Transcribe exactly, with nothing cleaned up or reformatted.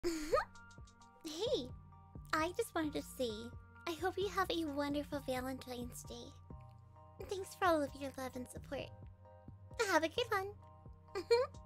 Hey, I just wanted to say, I hope you have a wonderful Valentine's Day. Thanks for all of your love and support. Have a good one.